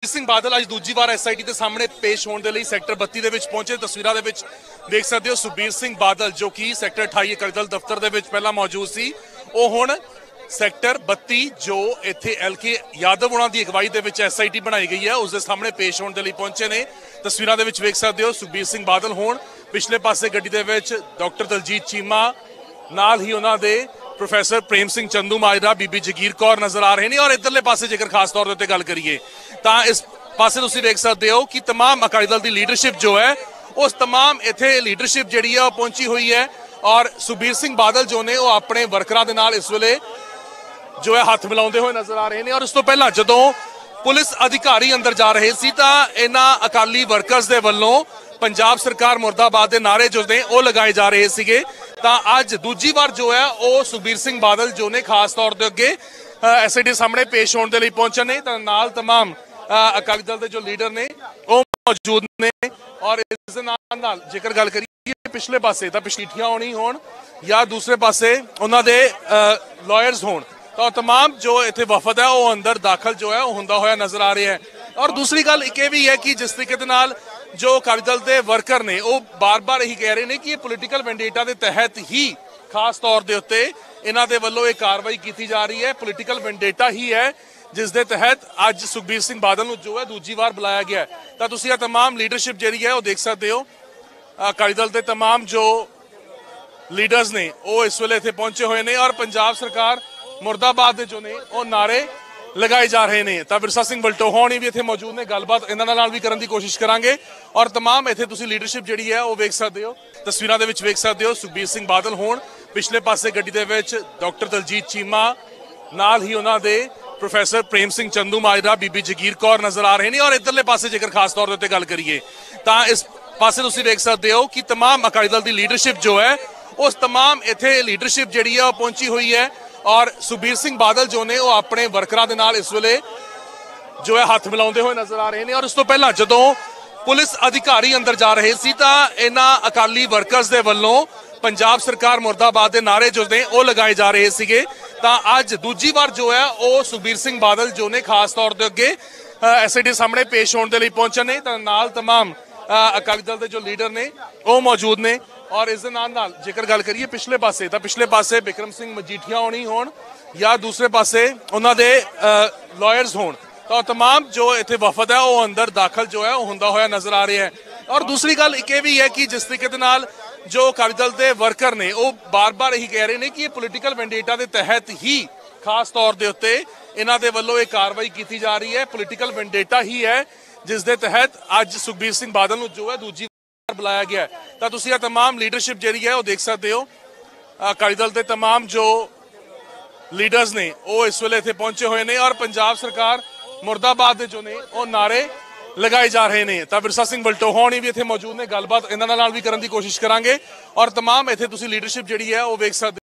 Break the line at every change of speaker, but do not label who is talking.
ਸਿੰਘ ਬਾਦਲ ਅੱਜ ਦੂਜੀ ਵਾਰ ਐਸਆਈਟੀ ਦੇ ਸਾਹਮਣੇ ਪੇਸ਼ ਹੋਣ ਦੇ ਲਈ ਸੈਕਟਰ 32 ਦੇ ਵਿੱਚ ਪਹੁੰਚੇ। ਤਸਵੀਰਾਂ ਦੇ ਵਿੱਚ ਦੇਖ ਸਕਦੇ ਹੋ ਸੁਖਬੀਰ ਸਿੰਘ ਬਾਦਲ ਜੋ ਕਿ ਸੈਕਟਰ 28 ਅਕਾਲੀ ਦਲ ਦਫ਼ਤਰ ਦੇ ਵਿੱਚ ਪਹਿਲਾਂ ਮੌਜੂਦ ਸੀ, ਉਹ ਹੁਣ ਸੈਕਟਰ 32 ਜੋ ਇੱਥੇ ਐਲਕੇ ਯਾਦਵ ਉਹਨਾਂ ਦੀ ਅਗਵਾਈ ਦੇ ਵਿੱਚ ਐਸਆਈਟੀ ਬਣਾਈ ਗਈ ਹੈ ਉਸ ਦੇ ਸਾਹਮਣੇ ਪੇਸ਼ ਹੋਣ ਦੇ ਲਈ ਪਹੁੰਚੇ ਨੇ। ਤਸਵੀਰਾਂ ਦੇ ਵਿੱਚ ਵੇਖ ਸਕਦੇ ਹੋ ਸੁਖਬੀਰ ਸਿੰਘ ਬਾਦਲ ਹੋਣ ਪਿਛਲੇ ਪਾਸੇ ਗੱਡੀ ਦੇ ਵਿੱਚ ਡਾਕਟਰ ਦਲਜੀਤ ਚੀਮਾ, ਨਾਲ ਹੀ ਉਹਨਾਂ ਦੇ प्रोफैसर प्रेम सिंह चंदू माजरा, बीबी जगीर कौर नजर आ रहे हैं। और इधरले पासे जेकर खास तौर पर गल करिए तो इस पासे तुसीं देख सकते हो कि तमाम अकाली दल की लीडरशिप जो है उस तमाम इत्थे लीडरशिप जिहड़ी है पहुंची हुई है। और सुखबीर सिंह बादल जो ने वो अपने वर्करां दे नाल इस वेले जो है हाथ मिलाते हुए नजर आ रहे हैं। और उस तो पहला जदों पुलिस अधिकारी अंदर जा रहे सी तां इन्हां अकाली वर्कर्स दे वल्लों पंजाब सरकार मुर्दाबाद के नारे जो ने वो लगाए जा रहे सीगे। तां अज दूजी बार जो है वो सुखबीर सिंह बादल जो ने खास तौर पर अगे एसआईटी सामने पेश होने के लिए पहुंचे ने। तां नाल तमाम अकाली दल के जो लीडर ने वो मौजूद ने। और इस नाल जेकर गल करिए पिछले पासे तां चिट्ठियां होनी होण या दूसरे पासे उन्होंने लॉयर्स होण तो तमाम जो इत्थे वफद है वो अंदर दाखिल जो है वो हुंदा होया नजर आ रहा है। और दूसरी गल एक भी है कि जिस तरीके नाल जो अकाली दल के वर्कर ने वो बार बार यही कह रहे हैं कि ये पोलिटिकल वेंडेटा के तहत ही खास तौर के उत्ते इन्हां दे वल्लों ये कार्रवाई की जा रही है। पोलिटिकल वेंडेटा ही है जिस दे तहत अज सुखबीर सिंह बादल नूं जो है दूजी बार बुलाया गया है। तो तुसीं ये तमाम लीडरशिप जिहड़ी है वो देख सकते हो। अकाली दल के तमाम जो लीडर्स ने वो इस वेले इत्थे पहुंचे हुए हैं। और पंजाब सरकार मुर्दाबाद दे जो ने वो नारे लगाए जा रहे हैं। तो विरसा सिंह बलटोह होनी भी इत्थे मौजूद ने, गलबात इन्हां नाल भी करन दी कोशिश करांगे। और तमाम इत्थे तुसीं लीडरशिप जिहड़ी है वो वेख सकते हो। तस्वीरां दे विच वेख सकते हो सुखबीर सिंह बादल होण पिछले पासे गड्डी दे विच डॉक्टर दलजीत चीमा, नाल ही उन्हां दे प्रोफैसर प्रेम सिंह चंदू माजरा, बीबी जगीर कौर नजर आ रहे हैं। और इधरले पासे जेकर खास तौर पर गल करिए तो इस पासे तुसीं देख सकते हो कि तमाम अकाली दल की लीडरशिप जो है उस तमाम इत्थे लीडरशिप जिहड़ी है वो पहुंची हुई है। और सुखबीर सिंह बादल जो ने वो अपने वर्करां दे नाल इस वेले जो है हाथ मिलाते हुए नजर आ रहे हैं। और उस तो पहला जदों पुलिस अधिकारी अंदर जा रहे सी तां इन्हां अकाली वर्कर्स दे वल्लों पंजाब सरकार मुर्दाबाद के नारे जो ने वो लगाए जा रहे सीगे। तां अज दूजी बार जो है वो सुखबीर सिंह बादल जो ने खास तौर पर अगे एसआईटी सामने पेश होने के लिए पहुंचे ने। तां नाल तमाम अकाली दल के जो लीडर ने वो मौजूद ने। और इस नाल जेकर गल करिए पिछले पासे बिक्रम सिंह मजीठिया होनी होण या दूसरे पासे उन्होंने लॉयर्स होण तो तमाम जो इत्थे वफद है वो अंदर दाखिल जो है वो हुंदा होया नजर आ रहा है। और दूसरी गल एक भी है कि जिस तरीके नाल जो अकाली दल के वर्कर ने वो बार बार यही कह रहे हैं कि ये पोलिटिकल वेंडेटा के तहत ही खास तौर के उत्ते इन्हां दे वल्लों ये कार्रवाई की जा रही है। पोलिटिकल वेंडेटा ही है जिस दे तहत अज सुखबीर सिंह बादल नूं जो है दूजी बुलाया गया है। तो तुसीं ये तमाम लीडरशिप जिहड़ी है वो देख सकते हो। अकाली दल के तमाम जो लीडर्स ने वो इस वेले इत्थे पहुंचे हुए हैं। और पंजाब सरकार मुर्दाबाद दे जो ने वो नारे लगाए जा रहे हैं। तो विरसा सिंह बलटोह होनी भी इत्थे मौजूद ने, गलबात इन्हां नाल भी करन दी कोशिश करांगे। और तमाम इत्थे तुसीं लीडरशिप जिहड़ी है वो वेख सकते